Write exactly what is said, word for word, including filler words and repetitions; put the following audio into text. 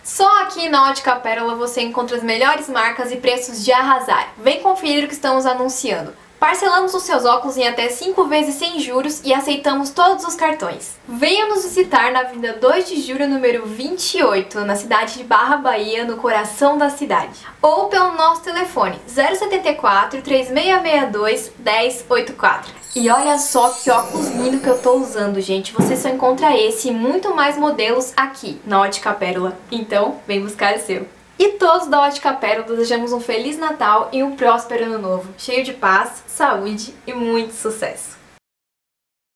Só aqui na Ótica Pérola você encontra as melhores marcas e preços de arrasar. Vem conferir o que estamos anunciando. Parcelamos os seus óculos em até cinco vezes sem juros e aceitamos todos os cartões. Venha nos visitar na Avenida dois de Julho, número vinte e oito, na cidade de Barra, Bahia, no coração da cidade. Ou pelo nosso telefone zero sete quatro, três seis seis dois, um zero oito quatro. E olha só que óculos lindo que eu tô usando, gente. Você só encontra esse e muito mais modelos aqui na Ótica Pérola. Então, vem buscar o seu. E todos da Ótica Pérola desejamos um Feliz Natal e um próspero Ano Novo, cheio de paz, saúde e muito sucesso!